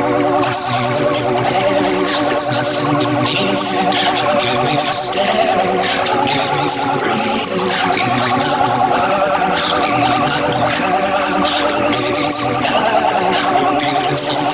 I see what you're wearing, there's nothing beneath it. Forgive me for staring, forgive me for breathing. We might not know why, we might not know how, but maybe tonight we're beautiful.